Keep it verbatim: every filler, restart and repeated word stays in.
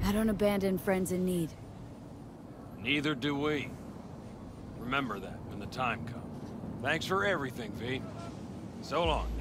I don't abandon friends in need. Neither do we. Remember that when the time comes. Thanks for everything, V. So long.